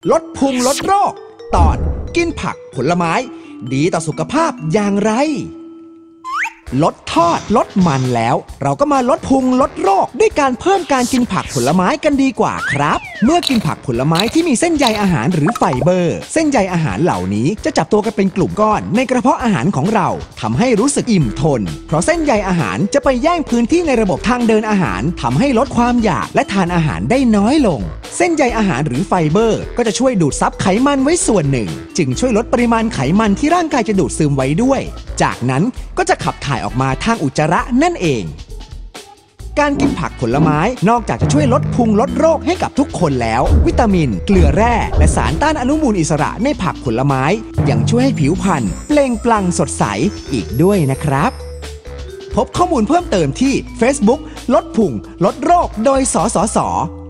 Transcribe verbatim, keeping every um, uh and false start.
ลดพุงลดโรคตอนกินผักผลไม้ดีต่อสุขภาพอย่างไรลดทอดลดมันแล้วเราก็มาลดพุงลดโรคด้วยการเพิ่มการกินผักผลไม้กันดีกว่าครับเมื่อกินผักผลไม้ที่มีเส้นใยอาหารหรือไฟเบอร์เส้นใยอาหารเหล่านี้จะจับตัวกันเป็นกลุ่มก้อนในกระเพาะอาหารของเราทำให้รู้สึกอิ่มทนเพราะเส้นใยอาหารจะไปแย่งพื้นที่ในระบบทางเดินอาหารทำให้ลดความอยากและทานอาหารได้น้อยลงเส้นใยอาหารหรือไฟเบอร์ก็จะช่วยดูดซับไขมันไว้ส่วนหนึ่งจึงช่วยลดปริมาณไขมันที่ร่างกายจะดูดซึมไว้ด้วยจากนั้นก็จะขับถ่ายออกมาทางอุจจาระนั่นเองการกินผักผลไม้นอกจากจะช่วยลดพุงลดโรคให้กับทุกคนแล้ววิตามินเกลือแร่และสารต้านอนุมูลอิสระในผักผลไม้ยังช่วยให้ผิวพรรณเปล่งปลั่งสดใสอีกด้วยนะครับพบข้อมูลเพิ่มเติมที่ Facebook ลดพุงลดโรคโดยสสส